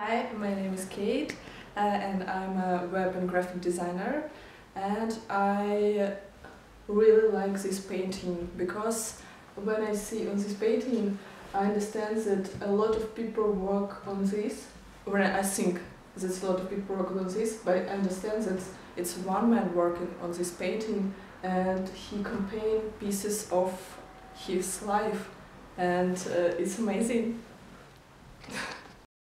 Hi, my name is Kate and I'm a web and graphic designer, and I really like this painting because when I see on this painting I understand that a lot of people work on this. When I think that a lot of people work on this, but I understand that it's one man working on this painting and he combined pieces of his life, and it's amazing.